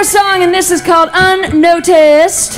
song, and this is called Unnoticed.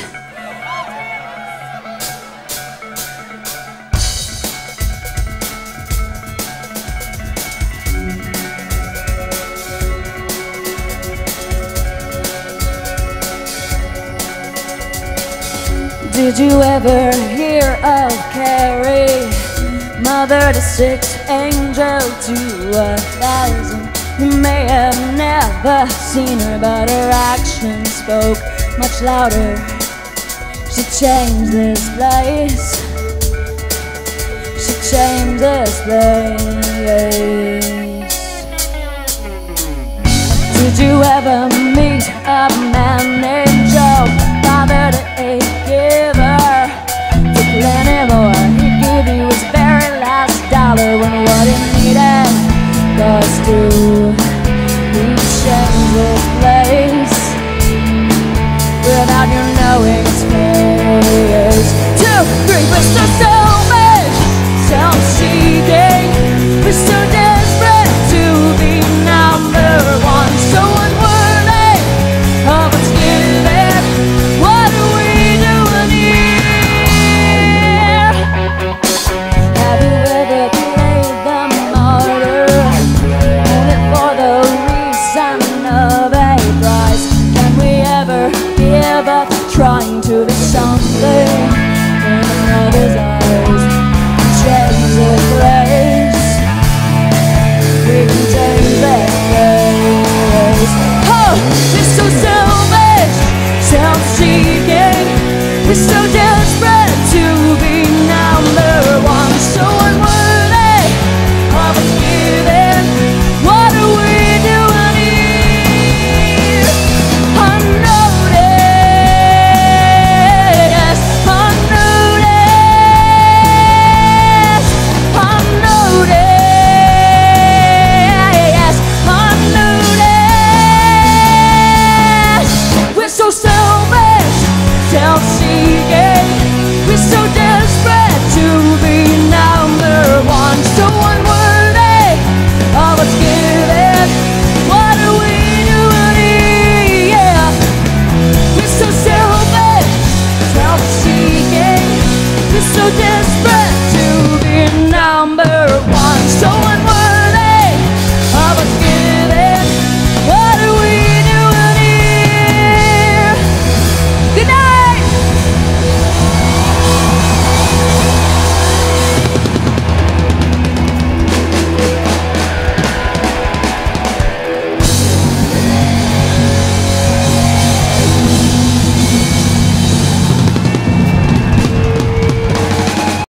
Did you ever hear of Carrie, mother to 6, angel to 1,000? You may have never seen her, but her actions spoke much louder. She changed this place. She changed this place. Did you ever meet a man named Joe, father to 8, giver to plenty more? He'd give you his very last dollar when what he needed was to change this place without you knowing his face. 2, 3, we're so selfish, self-seeking. We're so desperate to be number one, so unworthy of what's given. What are we doing here? Have you ever played the martyr, only for the reason of a prize? Can we ever give up trying to be something in another's eyes? Change the place. We can change that place. Oh, we're so selfish, self-seeking. We're so desperate to be number one, so unworthy of what's given. What are we doing here? Unnoticed, unnoticed, unnoticed, unnoticed. We're so selfish, self-seeking. We're so desperate to be number one, so unworthy of what's given. What are we doing here? Yeah. We're so selfish, self-seeking. We're so desperate.